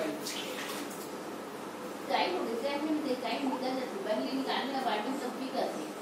time हो गया, time निकल जाती है, निकालने का बाटी सब भी करते